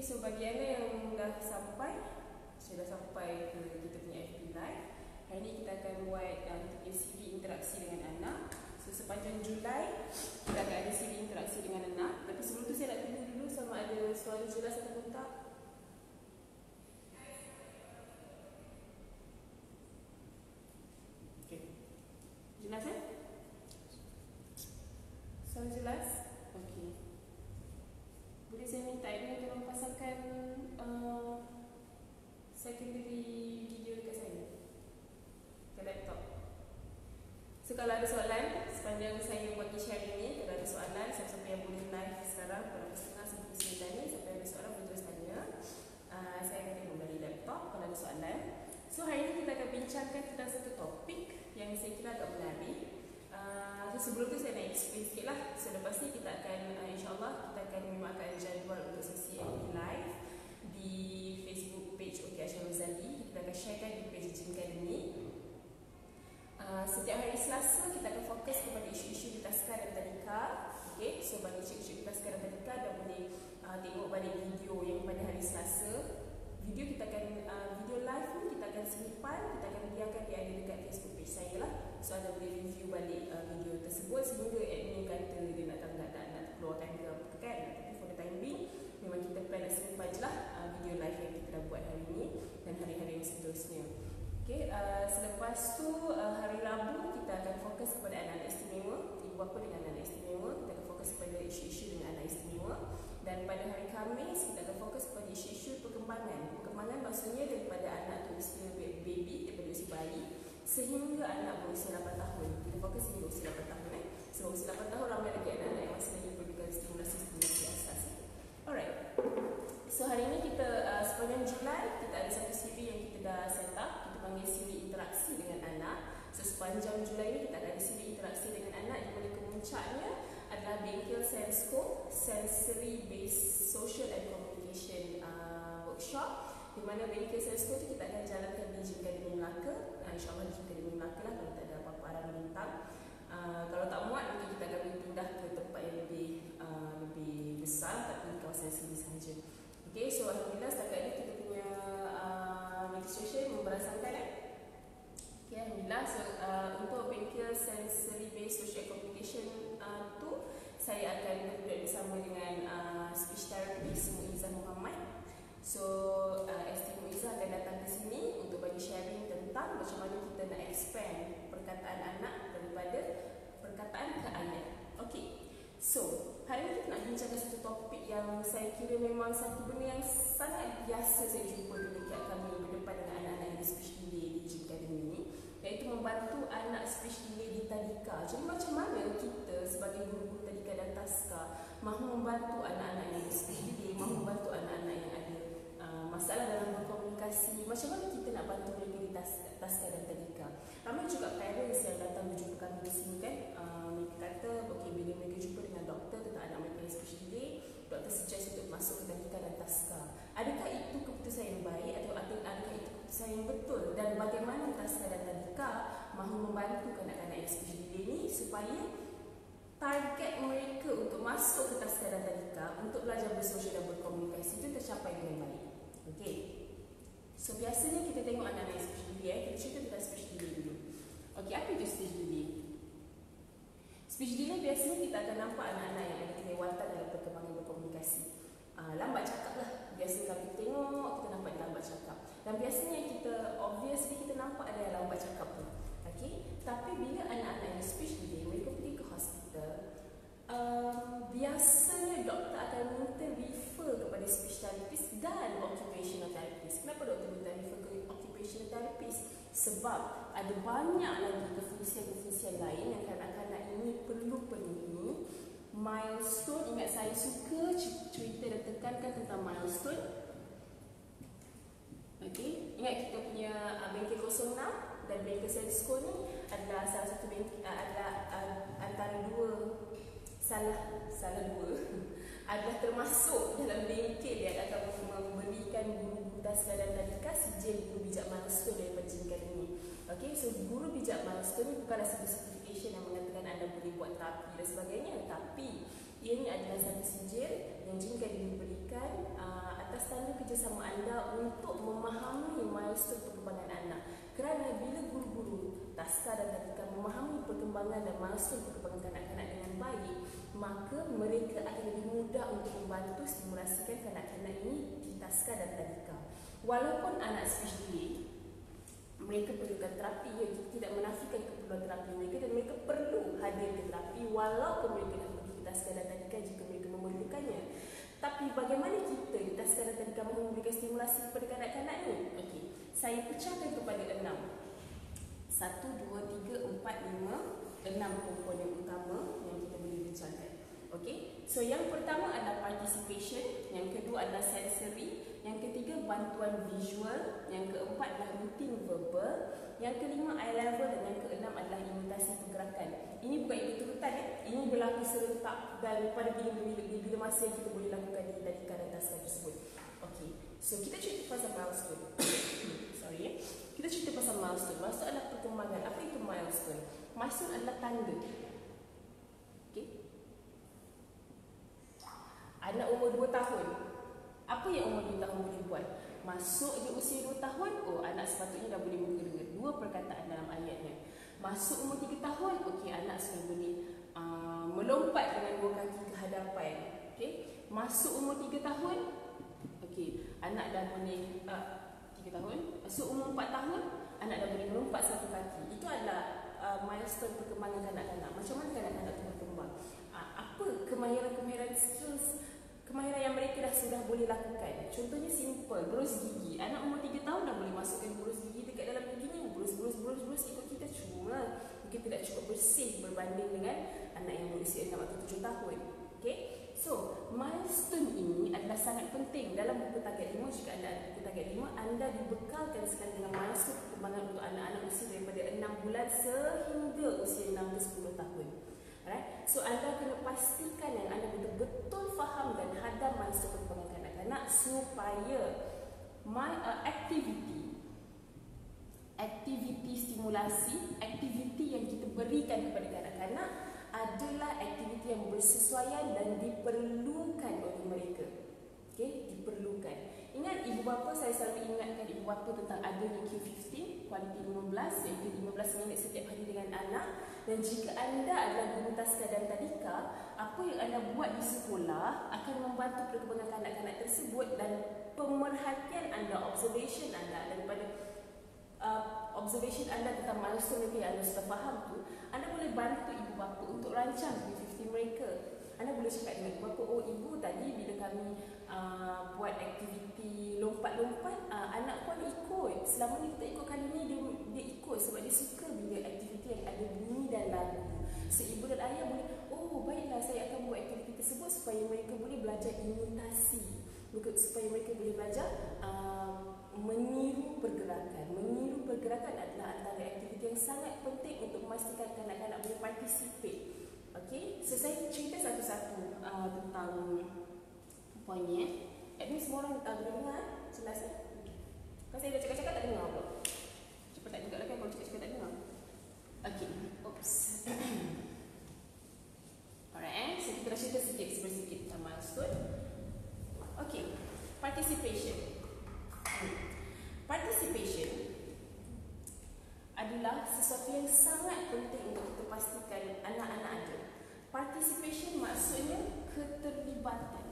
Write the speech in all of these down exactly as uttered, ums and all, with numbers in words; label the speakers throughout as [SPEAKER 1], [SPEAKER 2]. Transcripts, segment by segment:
[SPEAKER 1] so bagi anda yang dah sampai, sudah sampai ke kita punya F B Live, hari ni kita akan buat uh, kita punya siri interaksi dengan anak. So sepanjang Julai kita akan ada siri interaksi dengan anak. Tapi sebelum tu saya nak tunggu dulu sama ada suara jelas ataupun tak. Okay, jelas eh? Suara jelas? Okay. Boleh saya minta Edwin tolong pasangkan uh, secondary video dekat saya, ke laptop. So kalau ada soalan sepanjang saya buat sharing ni, kalau ada soalan, siapa-siapa yang boleh live sekarang pada pukul setengah sampai pukul sembilan ni, siapa yang ada soalan boleh terus tanya. uh, Saya akan tengok dari laptop kalau ada soalan. So hari ni kita akan bincangkan tentang satu topik yang saya kira agak menarik. Uh, so sebelum tu saya nak explain sikit lah. So lepas ni kita akan uh, insyaAllah kita akan memakan jadual untuk sesi F B Live di Facebook page O K Aisyah Rozali. Kita akan sharekan di page Jin Academy. Uh, setiap hari Selasa kita akan fokus kepada isu-isu di Tazkar dan Tadika. Okay, so bagi isu-isu di Tazkar dan Tadika dah boleh uh, tengok balik video yang pada hari Selasa. Video kita akan uh, video live ni kita akan simpan, kita akan biarkan dia ada dekat Facebook page saya lah. So anda boleh review balik uh, video tersebut sehingga admin kata dia nak tak nak, nak, nak keluarkan ke apa kan. Tapi for the time being memang kita plan nak simpan je lah uh, video live yang kita dah buat hari ni dan hari-hari yang seterusnya. Okay, uh, selepas tu uh, hari Rabu kita akan fokus kepada anak-anak istimewa, ibu bapa dengan anak-anak istimewa. Kita akan fokus kepada isu-isu dengan anak istimewa. Dan pada hari Khamis kita akan fokus kepada isu-isu perkembangan. Perkembangan maksudnya daripada anak tu usia baby, daripada usia bayi sehingga anak berusia lapan tahun. Kita fokus hingga usia lapan tahun eh. Sebab usia lapan tahun ramai lagi anak-anak yang masih lagi perlukan stimulasi-stimulasi asas. Alright. So hari ini kita uh, sepanjang Julai kita ada satu siri yang kita dah set up. Kita panggil siri interaksi dengan anak. So sepanjang Julai ini kita ada siri interaksi dengan anak di mana kemuncaknya adalah Bengkel Sensco, Sensory Based Social and Communication uh, Workshop, di mana Bengkel Sensco itu kita akan jalankan di Jin Academy Melaka. uh, InsyaAllah di Jin Academy Melaka lah kalau tak ada apa-apa arah melintang. uh, Kalau tak muat mungkin kita akan pindah ke tempat yang lebih uh, lebih besar, tapi di kawasan sini sahaja. Okay, so alhamdulillah setakat ini kita punya uh, registration memberasangkan eh? Okay, alhamdulillah. So uh, untuk Bengkel Sensory Based Social Communication uh, tu saya akan berdua bersama dengan uh, speech therapist Muizzah Muhammad. So uh, S T Muizzah akan datang ke sini untuk bagi sharing tentang macam mana kita nak expand perkataan anak daripada perkataan ke ayat. Okay, so hari ini kita nak bincangkan satu topik yang saya kira memang satu benda yang sangat biasa saya jumpa dekat kami berdepan dengan anak-anak yang speech delay di Jin Academy ni, iaitu membantu anak speech delay di Tadika. Jadi macam mana kita sebagai guru-guru Tadika dan Tazkar mahu membantu anak-anak yang speech delay, mahu membantu anak-anak yang ada uh, masalah dalam berkomunikasi, macam mana kita nak bantu mereka di Tazkar dan Tadika. Ramai juga parents yang datang berjumpa kami di sini kan, uh, mereka kata okay, bila mereka jumpa dengan doktor tentang anak mereka yang speech delay, doktor suggest untuk masuk ke Tadika dan Tazkar. Adakah itu keputusan yang baik atau adakah itu keputusan yang betul, dan bagaimana Tazkar dan Tadika mahu membantu kanak-kanak yang speech delay ni supaya target mereka untuk masuk ke Tazkar dan Tadika untuk belajar bersosial dan berkomunikasi itu tercapai dengan baik. Okey. So biasanya kita tengok anak-anak yang speech delay eh, kita cerita tentang speech delay dulu. Okey, apa itu speech delay? Speech delay biasanya kita akan nampak anak-anak yang ada kelewatan dalam perkembangan berkomunikasi. Uh, lambat cakap lah. Biasanya kalau kita tengok, kita nampak dia lambat cakap. Dan biasanya kita, obviously kita nampak ada yang lambat cakap tu. Okay? Tapi bila anak-anak yang speech delay, mereka pergi ke hospital, um, biasanya doktor akan minta refer kepada speech therapist dan occupational therapist. Kenapa doktor minta refer ke occupational therapist? Sebab ada banyak lagi kefungsian-kefungsian lain yang kanak-kanak ini perlu penuhi. Milestone, ingat saya suka cerita dan tekankan tentang milestone. Okey, ingat kita punya uh, Bengkel kosong enam dan Bengkel Sensco ni adalah salah satu bengkel, uh, adalah uh, antara dua salah salah dua adalah termasuk dalam bengkel yang akan memberikan guru Tazkar dan Tadika sijil guru bijak milestone daripada Jin Academy. Okey, so guru bijak milestone ni bukanlah satu certification yang mengatakan anda boleh buat terapi dan sebagainya, tapi ia ni adalah satu sijil yang Jin Academy berikan uh, atas atas tanda kerjasama anda untuk memahami milestone perkembangan anak. Kerana bila guru-guru taska dan tadika memahami perkembangan dan milestone perkembangan kanak-kanak dengan baik, maka mereka akan lebih mudah untuk membantu stimulasikan kanak-kanak ini di taska dan tadika. Walaupun anak speech delay, mereka perlukan terapi, ya, kita tidak menafikan keperluan terapi mereka dan mereka perlu hadir ke terapi walaupun mereka nak pergi ke taska dan tadika jika mereka memerlukannya. Tapi bagaimana kita di taska dan tadika mahu memberikan stimulasi kepada kanak-kanak ni? Okey, saya pecahkan kepada enam. Satu, dua, tiga, empat, lima, enam komponen utama yang kita boleh bincangkan. Okey, so yang pertama adalah participation, yang kedua adalah sensory, yang ketiga bantuan visual, yang keempat adalah rutin verbal, yang kelima eye level dan yang keenam adalah imitasi pergerakan. Ini bukan ikut urutan, eh? Ini berlaku serentak dan pada bila-bila bila masa yang kita boleh lakukan di tadika dan taska tersebut. Okey, so kita cerita pasal milestone. Sorry, eh? Kita cerita pasal milestone. Milestone adalah perkembangan. Apa itu milestone? Milestone adalah tanda. Okey, anak umur dua tahun. Apa yang umur dua tahun boleh buat? Masuk je usia dua tahun, oh anak sepatutnya dah boleh bergerak. Dua perkataan dalam ayatnya. Masuk umur tiga tahun, okey, anak sudah boleh uh, melompat dengan dua kaki ke hadapan. Okey, masuk umur tiga tahun, okey, anak dah boleh uh, tiga tahun. Masuk umur empat tahun, anak dah boleh melompat satu kaki. Itu adalah uh, milestone perkembangan kanak-kanak. Macam mana kanak-kanak itu berkembang? Uh, apa kemahiran-kemahiran skills, kemahiran yang mereka dah sudah boleh lakukan? Contohnya simple, berus gigi. Anak umur tiga tahun dah boleh masukkan berus gigi dekat dalam giginya. Berus, berus, berus, berus ikut kita. Cuma mungkin tidak cukup bersih berbanding dengan anak yang berusia enam atau tujuh tahun. Okay? So, milestone ini adalah sangat penting. Dalam buku target lima, jika anda ada buku target lima, anda dibekalkan sekali dengan milestone perkembangan untuk anak-anak usia daripada enam bulan sehingga usia enam ke sepuluh tahun. Alright? So, anda kena pastikan yang anda betul-betul faham dan hadam milestone perkembangan kanak-kanak supaya my uh, activity aktiviti stimulasi, aktiviti yang kita berikan kepada kanak-kanak adalah aktiviti yang bersesuaian dan diperlukan oleh mereka. Okey, diperlukan. Ingat ibu bapa, saya selalu ingatkan ibu bapa tentang adanya Q lima belas, kualiti lima belas, iaitu lima belas minit setiap hari dengan anak. Dan jika anda adalah guru taska dan tadika, apa yang anda buat di sekolah akan membantu perkembangan kanak-kanak tersebut dan pemerhatian anda, observation anda daripada Uh, observation anda tentang milestone mereka yang anda sudah faham tu, anda boleh bantu ibu bapa untuk rancang Q lima belas mereka. Anda boleh cakap dengan ibu bapa, oh ibu tadi bila kami uh, buat aktiviti lompat-lompat, uh, anak pun ikut. Selama ni kita ikut, kali ni dia, dia ikut sebab dia suka bila aktiviti yang ada bunyi dan lagu. So ibu dan ayah boleh, oh baiklah saya akan buat aktiviti tersebut supaya mereka boleh belajar imitasi, supaya mereka boleh belajar uh, meniru pergerakan. Meniru pergerakan adalah antara aktiviti yang sangat penting untuk memastikan kanak-kanak boleh participate. Okey, so saya cerita satu-satu uh, tentang poinnya. Admin semua orang uh, boleh dengar? Jelas ya? Kan saya dah cakap-cakap tak dengar pula. Cepat tak juga lah kan kalau cakap-cakap tak dengar. Okey, oops. Alright, eh? So kita dah cerita sikit, sedikit tentang milestone. Okey, participation. Participation adalah sesuatu yang sangat penting untuk kita pastikan anak-anak ada. Participation maksudnya keterlibatan.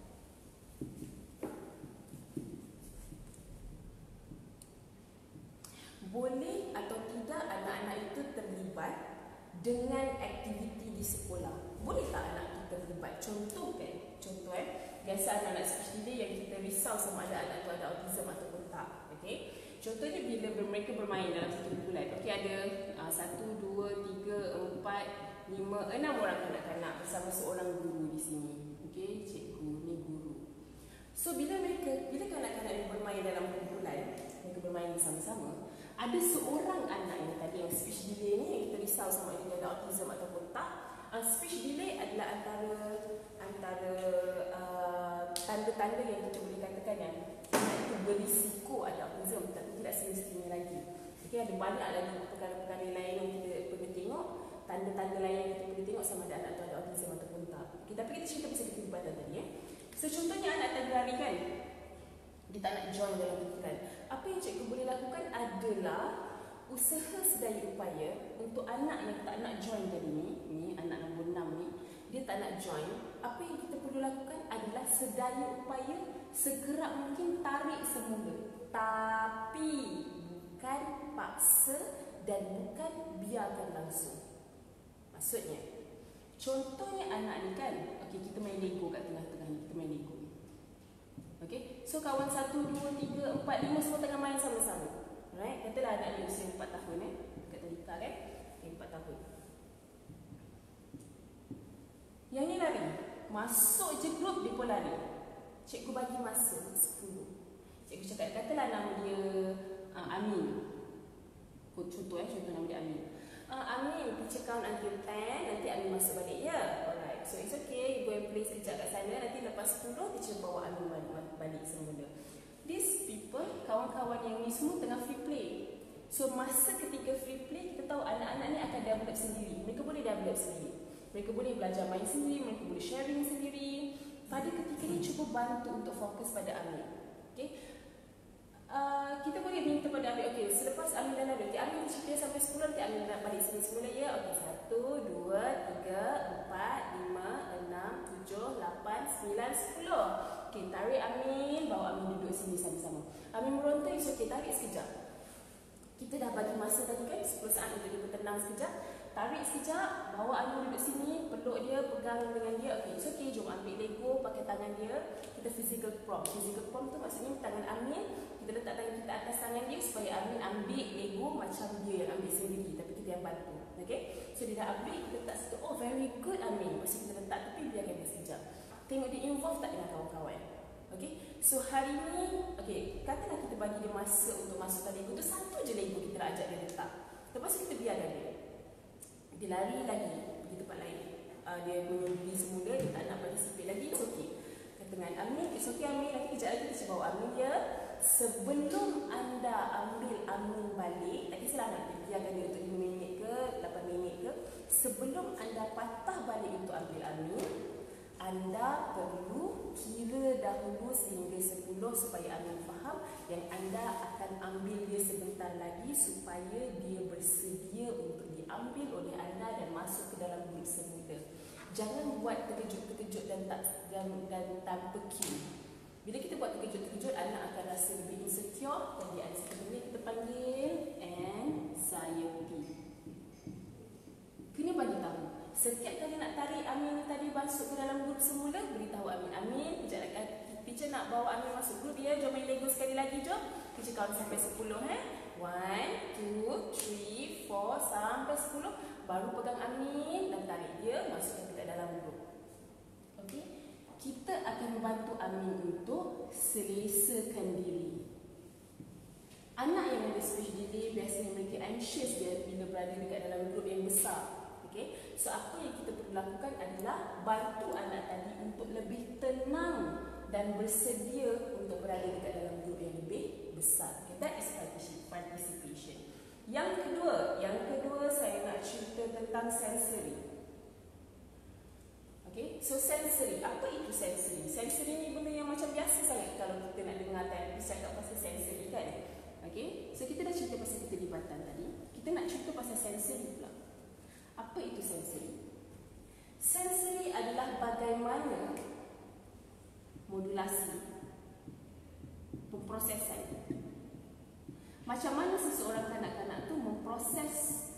[SPEAKER 1] Boleh atau tidak anak-anak itu terlibat dengan aktiviti di sekolah? Boleh tak anak itu terlibat? Contoh kan? Contoh eh, biasa anak-anak speech delay yang kita risau sama ada anak itu ada autism ataupun tak. Okay? Contohnya bila mereka bermain dalam satu bulan, okey, ada uh, satu, dua, tiga, empat, lima, enam orang kanak-kanak bersama seorang guru di sini. Okey, cikgu ni guru. So bila mereka, bila kanak-kanak ini bermain dalam kumpulan, mereka bermain bersama-sama, ada seorang anak yang tadi yang speech delay ni yang kita risau sama ada dia ada autism ataupun tak. Uh, speech delay adalah antara antara uh, tanda-tanda yang kita boleh katakan yang anak itu berisiko ada autism, tapi tidak semestinya lagi. Okay, ada banyak lagi perkara-perkara lain yang kita perlu tengok, tanda-tanda lain yang kita perlu tengok sama ada anak itu ada autism ataupun tak. Okay, tapi kita cerita pasal keterlibatan tadi ya. So contohnya anak tadi lari kan, dia tak nak join dalam kumpulan. Apa yang cikgu boleh lakukan adalah usaha sedaya upaya untuk anak yang tak nak join tadi ni, ni anak nombor enam ni, dia tak nak join. Apa yang kita perlu lakukan adalah sedaya upaya segera mungkin tarik semula. Tapi bukan paksa dan bukan biarkan langsung. Maksudnya, contohnya anak ni kan, okey, kita main Lego kat tengah-tengah ni, kita main Lego. Okey, so kawan satu, dua, tiga, empat, lima semua tengah main sama-sama. Alright, katalah anak ni usia empat tahun eh. Dekat Talita kan, okay, empat tahun. Yang ni lari, masuk je grup dia pun lari. Cikgu bagi masa sepuluh. Cikgu cakap, katalah nama dia uh, Amin. Contoh eh, contoh nama dia Amin. Uh, Amin, teacher count until ten, nanti Amin masuk balik ya. Alright, so it's okay, you go and play sekejap kat sana, nanti lepas sepuluh, teacher bawa Amin balik, balik semula. These people, kawan-kawan yang ni semua tengah free play. So masa ketika free play, kita tahu anak-anak ni akan develop sendiri. Mereka boleh develop sendiri. Mereka boleh belajar main sendiri, mereka boleh sharing sendiri. Pada ketika ni, cuba bantu untuk fokus pada Amin. Okay? Uh, kita boleh minta pada Amin, okay, selepas Amin dah lalu, okay, Amin cerita sampai sepuluh, nanti Amin nak balik sini semula ya. Okay, satu, dua, tiga, empat, lima, enam, tujuh, lapan, sembilan, sepuluh. Okay, tarik Amin, bawa Amin duduk sini sama-sama. Amin meronta, it's okay, tarik sekejap. Kita dah bagi masa tadi kan, sepuluh saat untuk dia bertenang sekejap. Tarik sekejap, bawa Amin duduk sini, peluk dia, pegang dengan dia. Okay, it's okay, jom ambil Lego, pakai tangan dia. Kita physical prompt. Physical prompt tu maksudnya tangan Amin, kita letak tangan kita atas tangan dia supaya Amin ambil Lego macam dia yang ambil sendiri, tapi kita yang bantu. Okay, so dia dah ambil, kita letak situ. Oh, very good Amin. Lepas kita letak tepi, biarkan dia sekejap. Tengok dia involve tak dengan kawan-kawan. Okay, so hari ni, okay, katalah kita bagi dia masa untuk masukkan Lego tu, satu je Lego kita nak ajak dia letak. Lepas tu kita biarkan dia. Dia lari lagi, pergi tempat lain. Uh, dia menyundi semula, dia tak nak participate lagi, it's okay. Kata dengan Amin, it's okay Amin, nanti kejap lagi kita bawa Amin dia. Sebelum anda ambil Amin balik, tak kisahlah nak biarkan dia untuk lima minit ke, lapan minit ke. Sebelum anda patah balik untuk ambil Amin, anda perlu kira dahulu sehingga sepuluh supaya Amin faham yang anda akan ambil dia sebentar lagi supaya dia bersedia untuk diambil oleh anda dan masuk ke dalam grup semula. Jangan buat terkejut-terkejut dan tak dan, dan tanpa cue. Bila kita buat terkejut-terkejut, anak akan rasa lebih insecure dan dia ada satu benda kita panggil anxiety. Kena bagi tahu. Setiap kali nak tarik Amin tadi masuk ke dalam grup semula, beritahu Amin, Amin, teacher nak bawa Amin masuk grup ya, jom main Lego sekali lagi, jom. Teacher count sampai sepuluh eh. one, two, three, four, sampai sepuluh. Baru pegang Amin dan tarik dia, masukkan ke dalam grup. Okey? Kita akan membantu Amin untuk selesakan diri. Anak yang ada speech delay biasanya mereka anxious dia bila berada dekat dalam grup yang besar. Okay. So apa yang kita perlu lakukan adalah bantu anak tadi untuk lebih tenang dan bersedia untuk berada dekat dalam grup yang lebih besar. Okay. That is participation. Yang kedua, yang kedua saya nak cerita tentang sensory. Okay. So sensory, apa itu sensory? Sensory ni benda yang macam biasa sangat kalau kita nak dengar therapist cakap pasal sensory kan. Okay. So kita dah cerita pasal keterlibatan tadi. Kita nak cerita pasal sensory pula. Apa itu sensory? Sensory adalah bagaimana modulasi, pemprosesan. Macam mana seseorang kanak-kanak tu memproses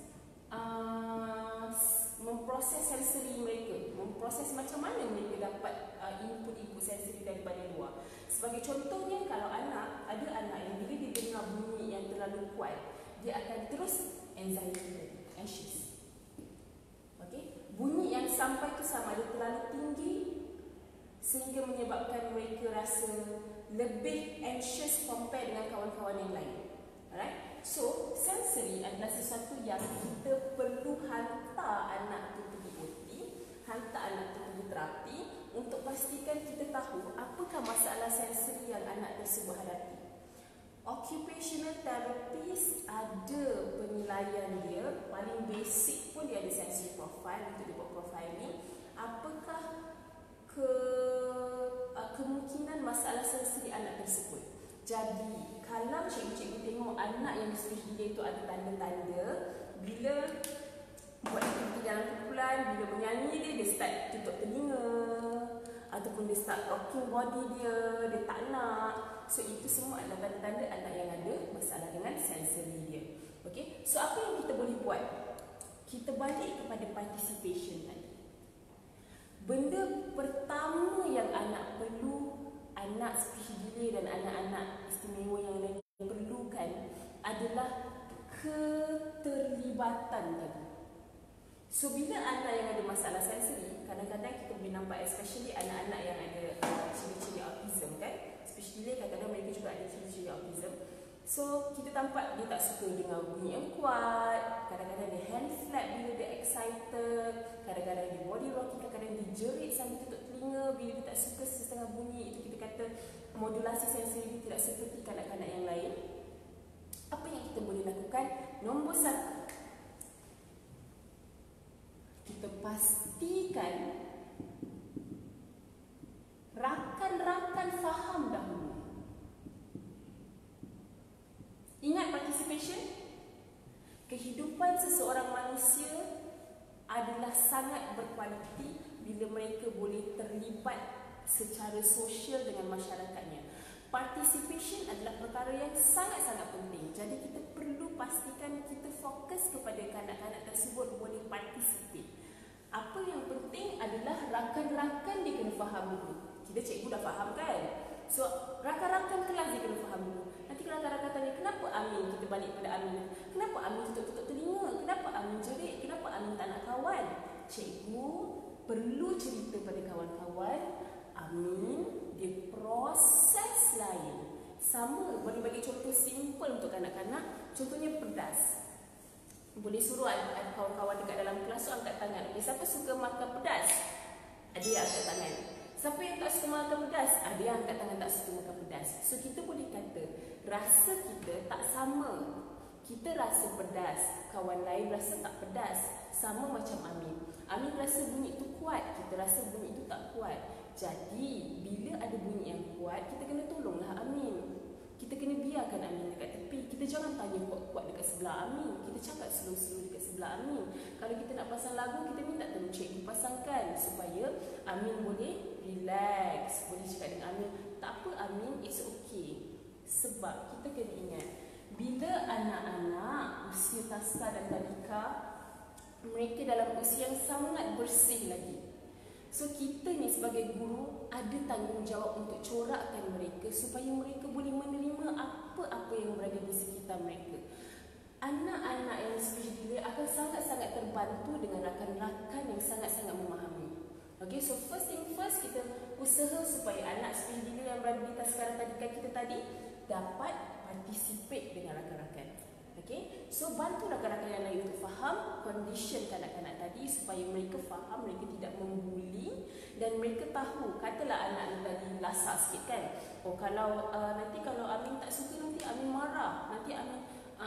[SPEAKER 1] uh, memproses sensory mereka, memproses macam mana mereka dapat uh, input-input sensory daripada luar. Sebagai contohnya, kalau anak, ada anak yang bila dia dengar bunyi yang terlalu kuat, dia akan terus anxiety, anxious. Bunyi yang sampai tu sama ada terlalu tinggi sehingga menyebabkan mereka rasa lebih anxious compare dengan kawan-kawan yang lain. Alright? So, sensory adalah sesuatu yang kita perlu hantar anak tu pergi O T, hantar anak tu pergi terapi untuk pastikan kita tahu apakah masalah sensory yang anak tersebut hadapi. Occupational therapist ada penilaian dia, paling basic pun dia ada sensory profile untuk dia buat profiling. Apakah ke, uh, kemungkinan masalah sensory anak tersebut? Jadi, kalau cikgu-cikgu tengok anak yang speech delay itu ada tanda-tanda, bila buat aktiviti dalam kumpulan, bila menyanyi dia, dia start tutup telinga, ataupun dia start rocking body dia, dia tak nak. So, itu semua adalah tanda-tanda anak yang ada masalah dengan sensory dia. Okay? So, apa yang kita boleh buat? Kita balik kepada participation tadi. Benda pertama yang anak perlu, anak speech delay dan anak-anak istimewa yang lain perlukan adalah keterlibatan tadi. So, bila anak yang ada masalah sensory, kadang-kadang kita boleh nampak, especially anak-anak yang ada uh, ciri-ciri autism kan, speech delay kadang-kadang mereka juga ada ciri-ciri autism. So, kita tampak dia tak suka dengar bunyi yang kuat, kadang-kadang dia hand flap bila dia excited, kadang-kadang dia body rocking, kadang-kadang dia jerit sambil tutup telinga bila dia tak suka setengah bunyi. Itu kita kata modulasi sensory dia tidak seperti kanak-kanak yang lain. Apa yang kita boleh lakukan? Nombor satu, kita pastikan rakan-rakan faham dahulu. Ingat participation? Kehidupan seseorang manusia adalah sangat berkualiti bila mereka boleh terlibat secara sosial dengan masyarakatnya. Participation adalah perkara yang sangat-sangat penting. Jadi kita perlu pastikan kita fokus kepada kanak-kanak tersebut boleh participate. Apa yang penting adalah rakan-rakan dia kena faham dulu. Kita cikgu dah faham kan? So, rakan-rakan kelas dia kena faham dulu. Nanti kalau rakan-rakan tanya, kenapa Amin? Kita balik pada Amin. Kenapa Amin tutup-tutup telinga? Kenapa Amin jerit? Kenapa Amin tak nak kawan? Cikgu perlu cerita pada kawan-kawan, Amin dia proses lain. Sama, boleh bagi contoh simple untuk kanak-kanak. Contohnya pedas. Boleh suruh ada kawan-kawan dekat dalam kelas tu angkat tangan. Okay, siapa suka makan pedas? Ada yang angkat tangan. Siapa yang tak suka makan pedas? Ada yang angkat tangan tak suka makan pedas. So, kita boleh kata rasa kita tak sama. Kita rasa pedas, kawan lain rasa tak pedas. Sama macam Amin. Amin rasa bunyi itu kuat, kita rasa bunyi itu tak kuat. Jadi, bila ada bunyi yang kuat, kita kena tolonglah Amin. Kita kena biarkan Amin dekat tepi. Kita jangan tanya kuat-kuat dekat sebelah Amin. Kita cakap slow-slow dekat sebelah Amin. Kalau kita nak pasang lagu, kita minta tolong cikgu pasangkan supaya Amin boleh relax. Boleh cakap dengan Amin, tak apa Amin, it's okay. Sebab kita kena ingat, bila anak-anak usia taska dan tadika, mereka dalam usia yang sangat bersih lagi. So, kita ni sebagai guru ada tanggungjawab untuk corakkan mereka supaya mereka boleh menerima apa-apa yang berada di sekitar mereka. Anak-anak yang speech delay akan sangat-sangat terbantu dengan rakan-rakan yang sangat-sangat memahami. Okay, so first thing first, kita usaha supaya anak speech delay yang berada di taska tadika kita tadi dapat participate dengan rakan-rakan. Okay, so bantu rakan-rakan yang lain untuk faham condition kanak-kanak tadi supaya mereka faham, mereka tidak membuli dan mereka tahu. Katalah anak ni tadi lasak sikit kan, oh kalau uh, nanti kalau Amin tak suka, nanti Amin marah, nanti Amin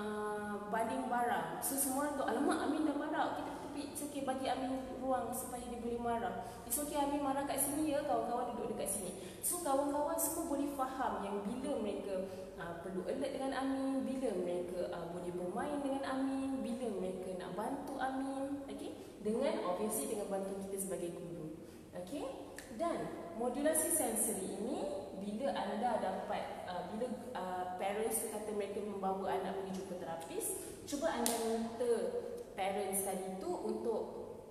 [SPEAKER 1] uh, baling barang. So semua orang tu, alamak Amin dah marah, kita okay, it's okay, bagi Amin ruang supaya dia boleh marah. It's okay, Amin marah kat sini ya, kawan-kawan duduk dekat sini. So kawan-kawan semua boleh faham yang bila mereka uh, perlu alert dengan Amin, bila mereka uh, boleh bermain dengan Amin, bila mereka nak bantu Amin. Okay, dengan obviously dengan bantu kita sebagai guru. Okay, dan modulasi sensory ini bila anda dapat uh, bila uh, parents kata mereka membawa anak pergi jumpa terapis, cuba anda minta parents tadi tu untuk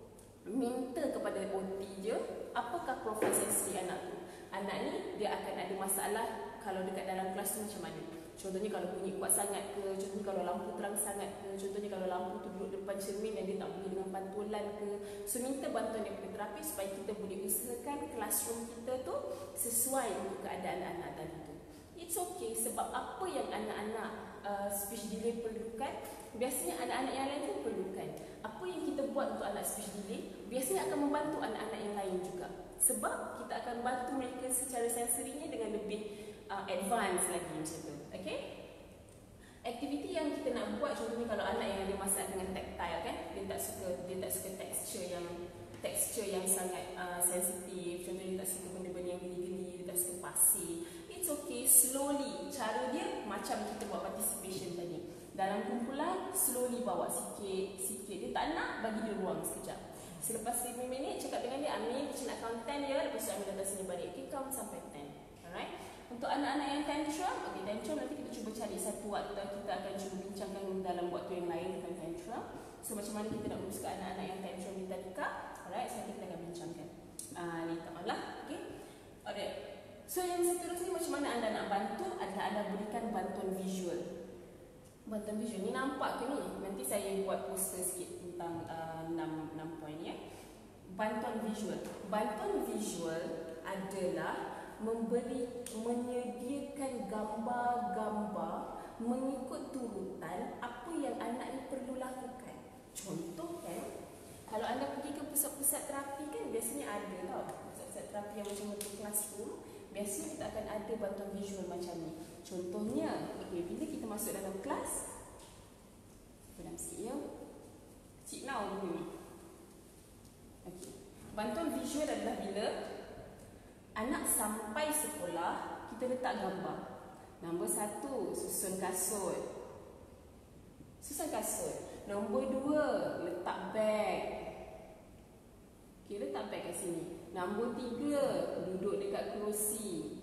[SPEAKER 1] minta kepada O T je apakah profil sensory anak tu. Anak ni dia akan ada masalah kalau dekat dalam kelas tu macam mana. Contohnya kalau bunyi kuat sangat ke, contohnya kalau lampu terang sangat ke, contohnya kalau lampu tu duduk depan cermin dan dia tak boleh dengan pantulan ke. So minta bantuan daripada terapis supaya kita boleh usahakan classroom kita tu sesuai untuk keadaan anak tadi tu. It's okay, sebab apa yang anak-anak uh, speech delay perlukan, biasanya anak-anak yang lain pun perlukan. Apa yang kita buat untuk anak speech delay, biasanya akan membantu anak-anak yang lain juga. Sebab kita akan bantu mereka secara sensorinya dengan lebih uh, advance lagi macam tu. Okay? Aktiviti yang kita nak buat, contohnya kalau anak yang ada masalah dengan tactile kan, dia tak suka dia tak suka tekstur yang tekstur yang sangat uh, sensitif. Contohnya dia tak suka benda-benda yang geli-geli, dia tak suka pasir. It's it's okay, slowly. Cara dia macam kita buat participation tadi. Dalam kumpulan, slowly bawa sikit, sikit. Dia tak nak, bagi dia ruang sekejap. Selepas lima minit, cakap dengan dia, Amin, kita nak count ten ya, lepas tu Amin datang sini balik. Okay, count sampai ten. Alright? Untuk anak-anak yang tantrum, okay, tantrum nanti kita cuba cari satu waktu kita akan cuba bincangkan dalam waktu yang lain tentang tantrum. So, macam mana kita nak uruskan anak-anak yang tantrum minta dekat. Alright, so kita akan bincangkan. Uh, later on lah. Okay? Alright. So, yang seterusnya macam mana anda nak bantu adalah anda berikan bantuan visual. Bantuan visual ni nampak ke ni? Nanti saya buat poster sikit tentang uh, enam poin ya. Bantuan visual. Bantuan visual adalah memberi, menyediakan gambar-gambar mengikut turutan apa yang anak ni perlu lakukan. Contoh kan, kalau anda pergi ke pusat-pusat terapi kan biasanya ada tau. Pusat-pusat terapi yang macam untuk classroom, biasanya kita akan ada bantuan visual macam ni. Contohnya, okay, bila kita masuk dalam kelas, dalam sikit ya. Sit now dulu ni. Okay. Bantuan visual adalah bila anak sampai sekolah, kita letak gambar. Nombor satu, susun kasut. Susun kasut. Nombor dua, letak beg. Okay, letak beg kat sini. Nombor tiga, duduk dekat kerusi.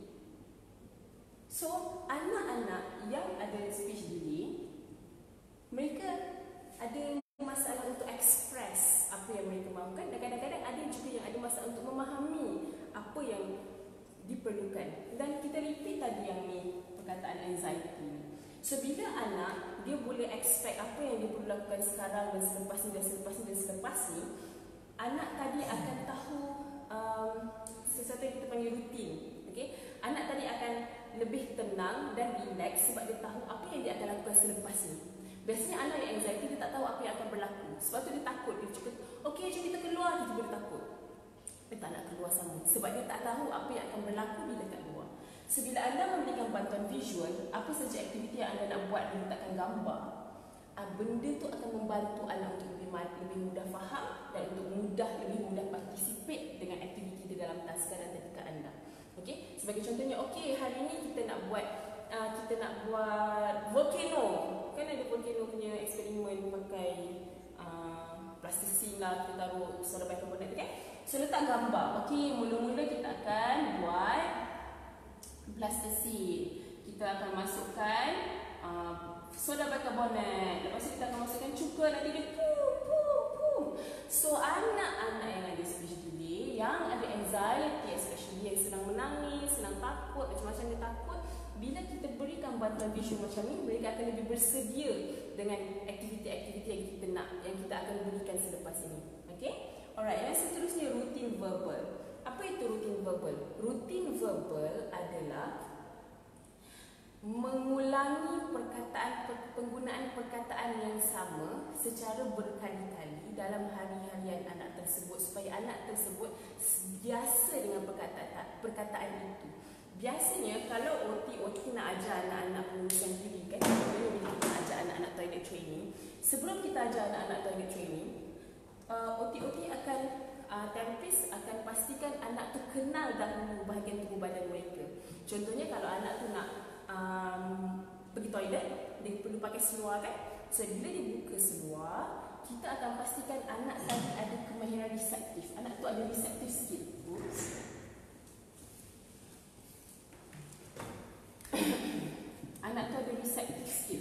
[SPEAKER 1] So, anak-anak yang ada speech delay, mereka ada masalah untuk express apa yang mereka mahukan dan kadang-kadang ada juga yang ada masalah untuk memahami apa yang diperlukan. Dan kita repeat tadi yang ni, perkataan anxiety. So, bila anak, dia boleh expect apa yang dia perlu lakukan sekarang dan selepas ni dan selepas ni dan selepas ni, anak tadi akan tahu um, sesuatu yang kita panggil rutin. Okay? Anak tadi akan lebih tenang dan relax sebab dia tahu apa yang dia akan lakukan selepas ni. Biasanya anak yang anxiety, dia tak tahu apa yang akan berlaku. Sebab tu dia takut. Dia cakap, okey, jom kita keluar. Dia boleh takut. Dia tak nak keluar sama. Sebab dia tak tahu apa yang akan berlaku bila kat luar. So, bila anda memberikan bantuan visual, apa saja aktiviti yang anda nak buat dan letakkan gambar, benda tu akan membantu anak untuk lebih, lebih mudah faham dan untuk mudah lebih mudah participate dengan aktiviti di dalam taska dan tadika anda. Okey, sebagai contohnya, okey, hari ini kita nak buat uh, kita nak buat volcano. Kan ada volcano punya eksperimen pakai uh, plasticine lah, kita taruh soda bicarbonate tu kan. So, letak gambar. Okey, mula-mula kita akan buat plasticine. Kita akan masukkan uh, soda bicarbonate. Lepas tu kita akan masukkan cuka, nanti dia pum pum pum. So, anak-anak yang ada speech delay, yang ada anxiety, especially yang sedang menangis, sedang takut, macam-macam dia takut, bila kita berikan bantuan visual macam ni, mereka akan lebih bersedia dengan aktiviti-aktiviti yang kita nak, yang kita akan berikan selepas ini. Okay? Alright, yang seterusnya rutin verbal. Apa itu rutin verbal? Rutin verbal adalah mengulangi perkataan, penggunaan perkataan yang sama secara berkali-kali dalam hari-harian anak tersebut supaya anak tersebut biasa dengan perkataan, perkataan itu. Biasanya kalau O T O T nak ajar anak-anak penulisan diri kan, bila kita nak ajar anak-anak toilet training, sebelum kita ajar anak-anak toilet training, uh, O T O T akan uh, terapis akan pastikan anak tu kenal dahulu bahagian tubuh badan mereka. Contohnya kalau anak tu nak um, pergi toilet, dia perlu pakai seluar kan. So bila dia buka seluar, kita akan pastikan anak tadi ada kemahiran reseptif. Anak tu ada reseptif skill. Oops. Anak tu ada receptive skill.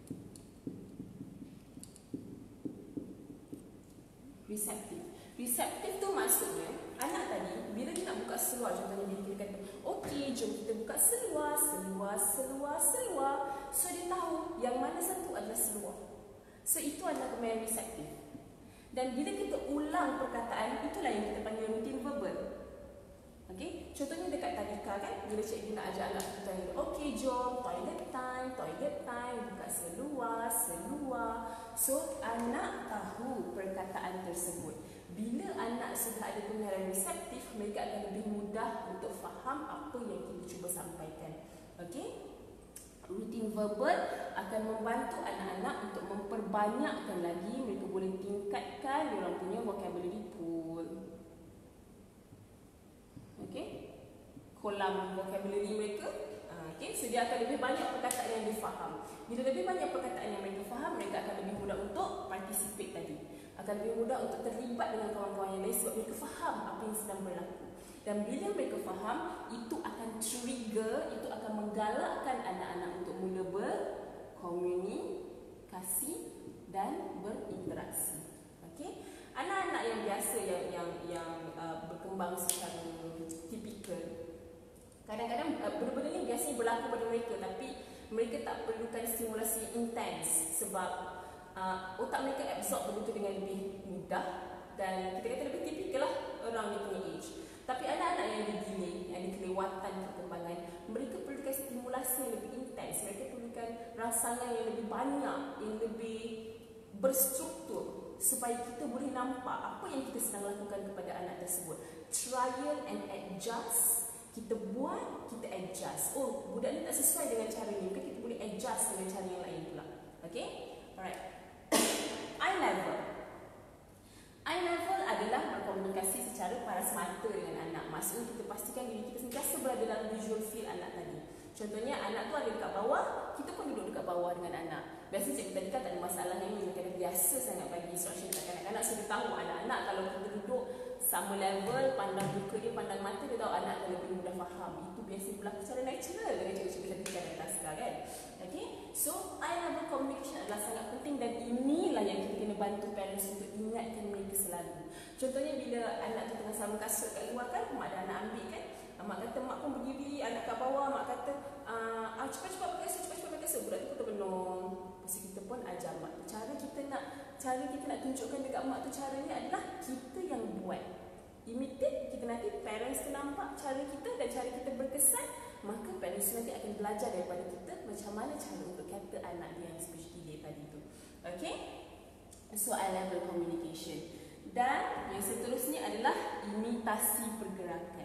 [SPEAKER 1] Receptive. Receptive tu maksudnya anak tadi bila dia nak buka seluar, contohnya bila dia kata, okey, jom kita buka seluar, seluar, seluar, seluar. So dia tahu yang mana satu adalah seluar. So itu adalah kemahiran receptive. Dan bila kita ulang perkataan, itulah yang kita panggil rutin verbal. Okey, contohnya dekat tadika kan, bila cikgu nak ajar anak kita, okey, jom toilet time, toilet time, buka seluar, seluar. So anak tahu perkataan tersebut. Bila anak sudah ada kemahiran reseptif, mereka akan lebih mudah untuk faham apa yang kita cuba sampaikan. Okey, rutin verbal akan membantu anak-anak untuk memperbanyakkan lagi, mereka boleh tingkatkan diorang punya vocabulary pool. Okey, kolam vocabulary mereka uh, Okay, so dia akan lebih banyak perkataan yang dia faham. Bila lebih banyak perkataan yang mereka faham, mereka akan lebih mudah untuk participate tadi. Akan lebih mudah untuk terlibat dengan kawan-kawan yang lain sebab mereka faham apa yang sedang berlaku. Dan bila mereka faham, itu akan trigger, itu akan menggalakkan anak-anak untuk mula berkomunikasi dan berinteraksi. Okay? Anak-anak yang biasa yang yang yang uh, berkembang secara tipikal, kadang-kadang uh, benda-benda ni biasanya berlaku pada mereka, tapi mereka tak perlukan stimulasi intens sebab uh, otak mereka absorb benda tu dengan lebih mudah dan kita kata lebih tipikal lah orang ni punya age. Tapi anak-anak yang ada delay, yang ada kelewatan perkembangan, mereka perlukan stimulasi yang lebih intens, mereka perlukan rangsangan yang lebih banyak, yang lebih berstruktur supaya kita boleh nampak apa yang kita sedang lakukan kepada anak tersebut. Trial and adjust. Kita buat, kita adjust. Oh, budak ni tak sesuai dengan cara ni, maka kita boleh adjust dengan cara yang lain pula. Okay? Alright. Eye level. Eye level adalah berkomunikasi secara paras mata dengan anak. Maksudnya kita pastikan diri kita sentiasa berada dalam visual field anak tadi. Contohnya anak tu ada dekat bawah, kita pun duduk dekat bawah dengan anak. Biasanya cikgu tadi kan tak ada masalah yang ni, kerana biasa sangat bagi instruction dekat kanak-kanak. So dia tahu anak-anak kalau kita duduk sama level, pandang muka dia, pandang mata, dia tahu anak akan lebih mudah faham. Itu biasa berlaku secara natural dengan cikgu-cikgu tadi kan atas kan. Okay? So eye level communication adalah sangat penting dan inilah yang kita kena bantu parents untuk ingatkan mereka selalu. Contohnya bila anak tu tengah sama kasut kat luar kan, mak dan anak ambil kan, mak kata mak pun berdiri, anak kat bawah, mak kata ah, cepat-cepat pakai kasut, cepat-cepat pakai kasut. Budak tu pun terbenung. Lepas kita pun ajar mak. Cara kita nak cara kita nak tunjukkan dekat mak tu caranya adalah kita yang buat. Imitate, kita nanti parents tu nampak cara kita dan cara kita berkesan, maka parents nanti akan belajar daripada kita macam mana cara untuk kata anak dia yang speech delay tadi tu. Okay? So eye level communication. Dan yang seterusnya adalah imitasi pergerakan.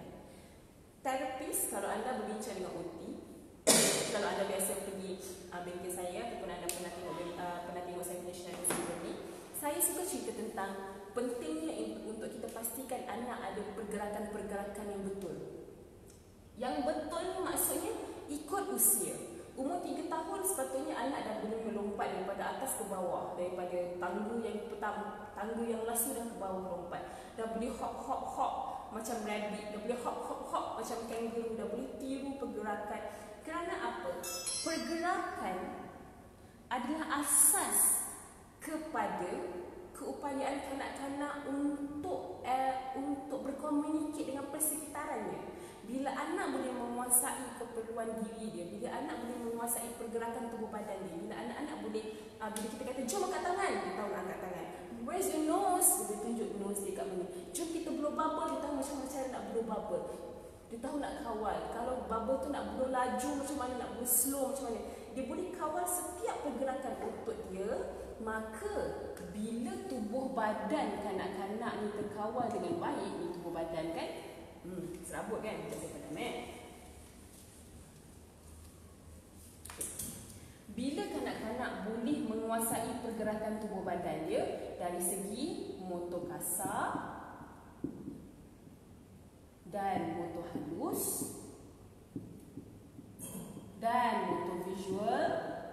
[SPEAKER 1] Terapis, kalau anda berbincang dengan O T, kalau anda biasa pergi uh, bengkel saya ataupun anda pernah tengok uh, pernah tengok saya punya channel sebelum ni, saya suka cerita tentang pentingnya untuk kita pastikan anak ada pergerakan-pergerakan yang betul. Yang betul ni maksudnya ikut usia. Umur tiga tahun sepatutnya anak dah boleh melompat daripada atas ke bawah, daripada tangga yang pertama, tangga yang last tu dah ke bawah melompat. Dah boleh hop-hop-hop macam rabbit, dah boleh hop-hop-hop macam kangaroo, dah boleh tiru pergerakan. Kerana apa? Pergerakan adalah asas kepada keupayaan kanak-kanak untuk eh, untuk berkomunikasi dengan persekitarannya. Bila anak boleh menguasai keperluan diri dia, bila anak boleh menguasai pergerakan tubuh badan dia, bila anak-anak boleh uh, bila kita kata jom angkat tangan, dia tahu nak angkat tangan. Where's your nose? Dia tunjuk nose dia kat mana. Jom kita blow bubble, dia tahu macam mana cara nak blow bubble. Dia tahu nak kawal. Kalau bubble tu nak blow laju macam mana, nak blow slow macam mana. Dia boleh kawal setiap pergerakan otot dia. Maka bila tubuh badan kanak-kanak ni terkawal dengan baik, ni tubuh badan kan, hmm, serabut kan, macam saya padam eh. Bila kanak-kanak boleh menguasai pergerakan tubuh badan dia dari segi motor kasar dan motor halus dan motor visual.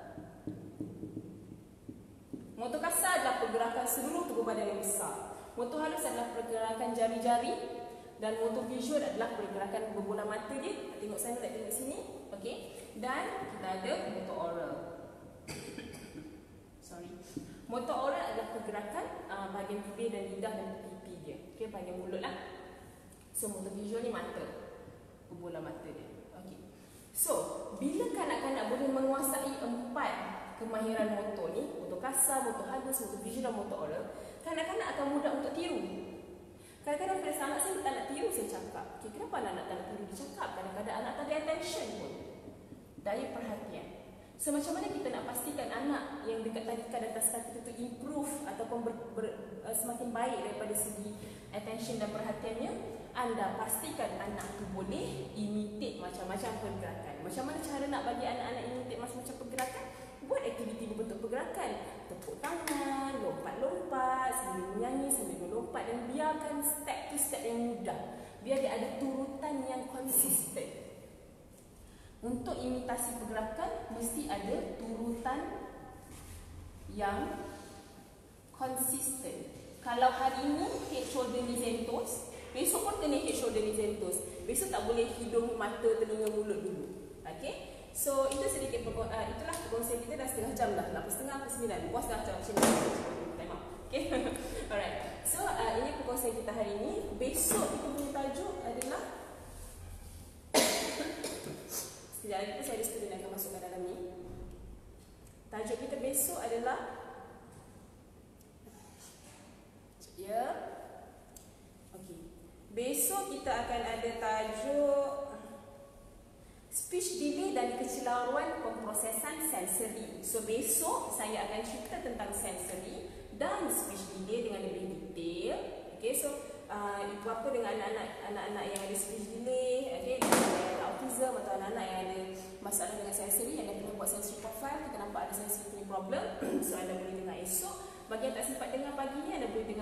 [SPEAKER 1] Motor kasar adalah pergerakan seluruh tubuh badan yang besar. Motor halus adalah pergerakan jari-jari. Dan motor visual adalah pergerakan berbola mata dia. Tengok sana, nak tengok sini. Okay. Dan kita ada motor oral. Sorry. Motor oral adalah pergerakan uh, bahagian bibir dan lidah dan pipi dia. Okay, bahagian mulut lah. So, motor visual ni mata. Berbola mata dia. Okay. So, bila kanak-kanak boleh menguasai empat kemahiran motor ni, motor kasar, motor halus, motor visual dan motor oral, kanak-kanak akan mudah untuk tiru. Kadang-kadang pada anak saya tak nak tiru saya cakap. Okay, kenapa anak tak nak tiru dia cakap? Kadang-kadang anak tak ada attention pun. Daya perhatian. So macam mana kita nak pastikan anak yang dekat tadikan atas kata itu improve ataupun ber, ber, uh, semakin baik daripada segi attention dan perhatiannya? Anda pastikan anak tu boleh imitate macam-macam pergerakan. Macam mana cara nak bagi anak-anak imitate macam-macam pergerakan? Buat aktiviti berbentuk pergerakan. Tepuk tangan, lompat-lompat, sambil menyanyi, sambil melompat, dan biarkan step to step yang mudah. Biar dia ada turutan yang konsisten. Untuk imitasi pergerakan mesti ada turutan yang konsisten. Kalau hari ini head shoulder knees and toes, besok pun kena head shoulder knees and toes. Besok tak boleh hidung, mata, telinga, mulut dulu. Okay? So itu sedikit uh, itulah perkongsian kita. Dah setengah jam dah. lapan setengah ke sembilan. Puas dah macam ni. Time out. Okay? Alright. So uh, ini perkongsian kita hari ini. Besok kita punya tajuk adalah sekejap lagi saya ada student akan masuk ke dalam ni. Tajuk kita besok adalah ya. Okey. Besok kita akan ada tajuk speech delay dan kecelaruan pemprosesan sensori. So besok saya akan cerita tentang sensori dan speech delay dengan lebih detail. Okey, so uh, itu apa dengan anak-anak anak-anak yang ada speech delay, okey, dengan autism atau anak-anak yang ada masalah dengan sensori, yang dah pernah buat sensory profile, kita nampak ada sensory punya problem. So anda boleh dengar esok. Bagi yang tak sempat dengar pagi ni, anda boleh